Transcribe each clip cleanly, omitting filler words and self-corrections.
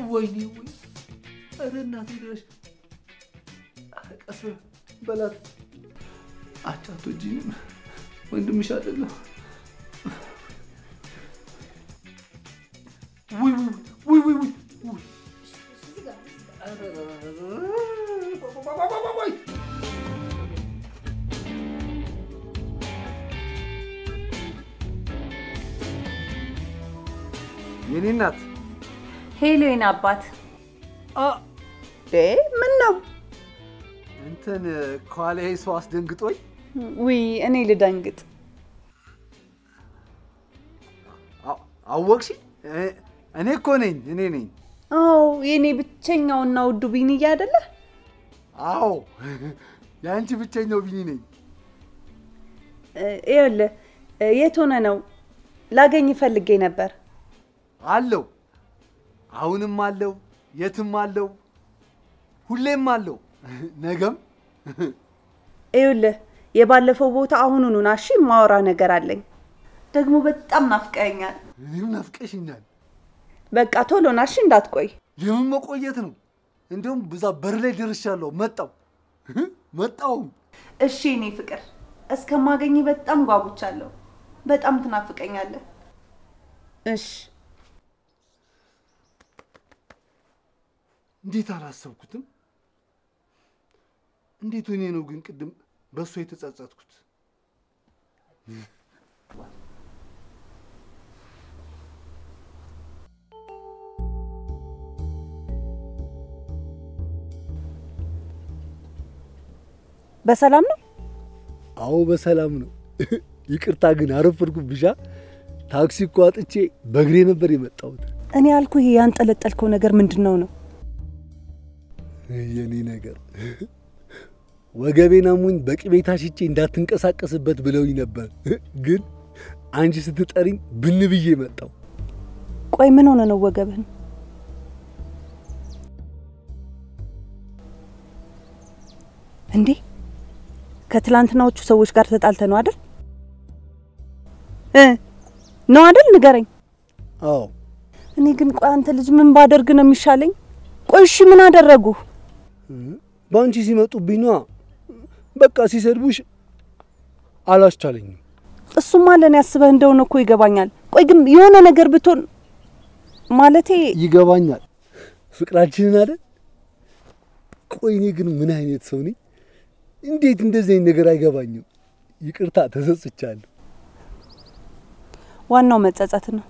ويني أرنا تدرش أسمع بلاد أعطوا جيم وين مش هذا له وي ينينات هيلو ينابات منو انتن كوالي سواس دنقطوي وي أنا اللي دنقط أوكشي أنا كونين نينين يني بتشينغ وناو دوبيني جادله يا أنت بتشينغ بيني يلا يتونا نو لاقيني فلقي نبر አለው አሁንም አለው የትም አለው ሁሌም አለው ነገም ይኸውልህ የባለፈው ቦታ አሁኑኑ ናሺ ማወራ ነገር አለኝ ደግሞ በጣም ናፍቀኛል እኔም ናፍቀሽኛል በቃ ቶሎ ናሺ እንዳትቆይ ለምን መቆየት ነው እንደውም በዛ በር ላይ ደርሻለሁ መጣው እሺ እኔ ፍቅር እስከማገኝ በጣም ጓጉቻለሁ በጣም ትናፍቀኛለህ እሺ እንዴት አላሰብኩትም እንዴት ሆኔ ነው ግን ቅድም በሱ የተጸጸትኩት በሰላም ነው አዎ በሰላም ነው ይቅርታ ግን አረፈድኩብሻ ታክሲ ቋጥቼ በእግሬ ነበር የመጣሁት እኔ ያልኩ ይሄ ያንጠለጠልከው ነገር ምንድነው ነው የኔ ነገር ወገቤና ሙኝ በቅቤ ታሽቼ እንዳትንቀሳቀስበት ብለውኝ ነበር ግን አንቺ ስትጠሪኝ ብን ብዬ መጣው ቆይ ምን ሆነ ነው ወገብህን እንዴ ከትላንትናዎቹ ሰዎች ጋር ተጣልተ ነው አይደል ነው አይደል ንገረኝ አዎ እኔ ግን ቆይ አንተ ልጅ ምን ባደርግ ነው የሚሻለኝ ቆይ እሺ ምን አደረጉ ባንቺ ሲመጡብኝ ነው በቃ ሲሰድቡሽ አላስቻለኝም እሱማ ለኔ ያስበህ እንደሆነ እኮ ይገባኛል ቆይ ግን የሆነ ነገር ብትሆን ማለቴ ይገባኛል ፍቅራችንን አይደል ቆይ እኔ ግን ምን አይነት ሰው ነኝ እንዴት እንደዚህ ነገር አይገባኝም ይቅርታ ተሰጽቻለሁ ዋናው መጸጸት ነው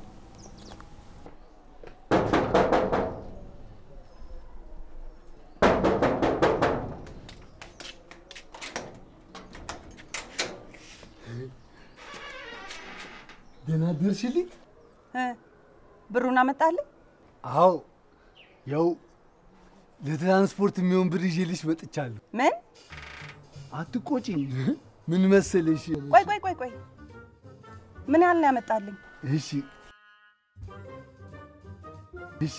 ደና ድርሽልኝ ብሩና መጣልኝ አው ያው ለትራንስፖርት የሚሆን ብር ይዤልሽ መጥቻለሁ ምን አትቆጪኝ ምን መሰለሽ ቆይ ምን ያህል ነው ያመጣልኝ እሺ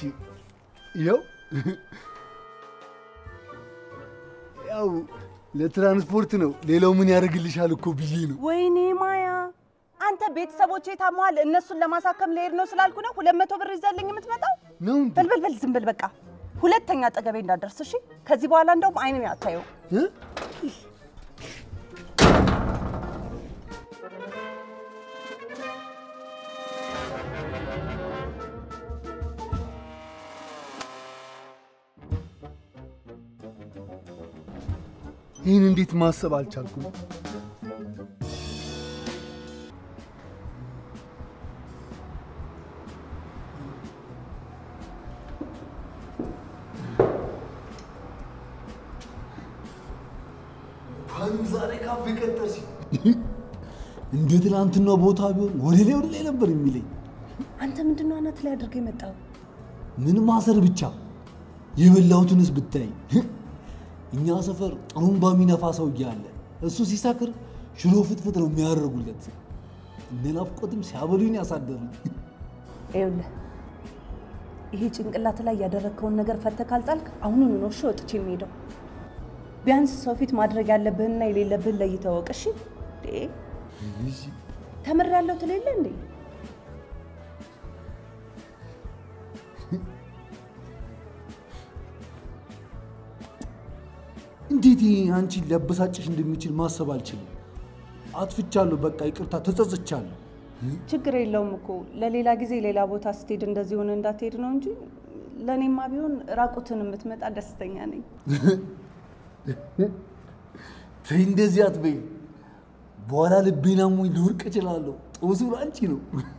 ያው ለትራንስፖርት ነው ሌላው ምን ያደርግልሻል እኮ ብዬ ነው ወይኔ ማያ አንተ ቤተሰቦቼ ታሟል እነሱን ለማሳከም ለሄድ ነው ስላልኩ ነው 200 ብር ይዘልኝ የምትመጣው ነው በል ዝም በል በቃ ሁለተኛ አጠገቤ እንዳደርስ እሺ ከዚህ በኋላ እንደውም አይኔን አታየው ይህን እንዴት ማሰብ አልቻልኩም ዛሬ ካፌ ከተርሲ እንዴት ላንተና ቦታ ቢሆን ወደ ላይ ነበር የሚለኝ አንተ ምንድነው አናት ላይ አድርገህ የመጣው ምን ማሰር ብቻ የበላውትንስ ብታይ እኛ ሰፈር ጥሩምባ ሚነፋ ሰው ይያለ እሱ ሲሳክር ሽሮ ፍትፍት ነው የሚያደርጉለት እንደናፍቆትም ሲያበሉኝ ያሳደሩኝ ይኸውልህ ይሄ ጭንቅላት ላይ ያደረከውን ነገር ፈተካልጣልክ አሁኑን ነው እሺ ወጥቼ የሚሄደው ቢያንስ ሰው ፊት ማድረግ ያለብህና የሌለብህ ለይተወቅ እሺ ተምሬያለሁ ትለለ እንዴ እንዴት አንቺ ለበሳጭሽ እንደሚችል ማሰብ አልችልም አጥፍቻለሁ በቃ ይቅርታ ተጸጽቻለሁ ችግር የለውም እኮ ለሌላ ጊዜ ሌላ ቦታ ስትሄድ እንደዚህ ሆነ እንዳትሄድ ነው እንጂ ለኔማ ቢሆን ራቁትን የምትመጣ ደስተኛ ነኝ ተይ እንደዚህ አትበይ በኋላ ልቤና ሙይ ልወርቅ እችላለሁ ጦሱ አንቺ ነው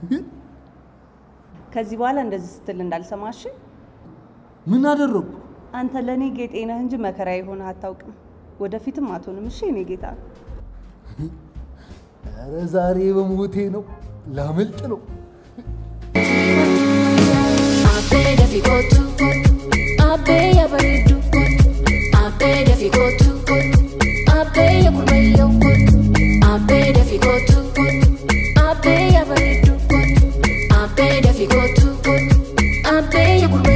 ከዚህ በኋላ እንደዚህ ስትል እንዳልሰማሽ ምን አደረኩ አንተ ለኔ ጌጤ ነህ እንጂ መከራ ይሆነ አታውቅም ወደፊትም አትሆንም እሺ እኔ ጌታ ኧረ ዛሬ በሞቴ ነው ላመልጥ ነው አቤ ደፊቆቱ አቤ ያበሪዱ አቤ ደፊቆቱ አቤ የቁርበየው አቤ ደፊቆቱ አቤ ያበሪዱ አቤ ደፊቆቱ አቤ የቁርበየው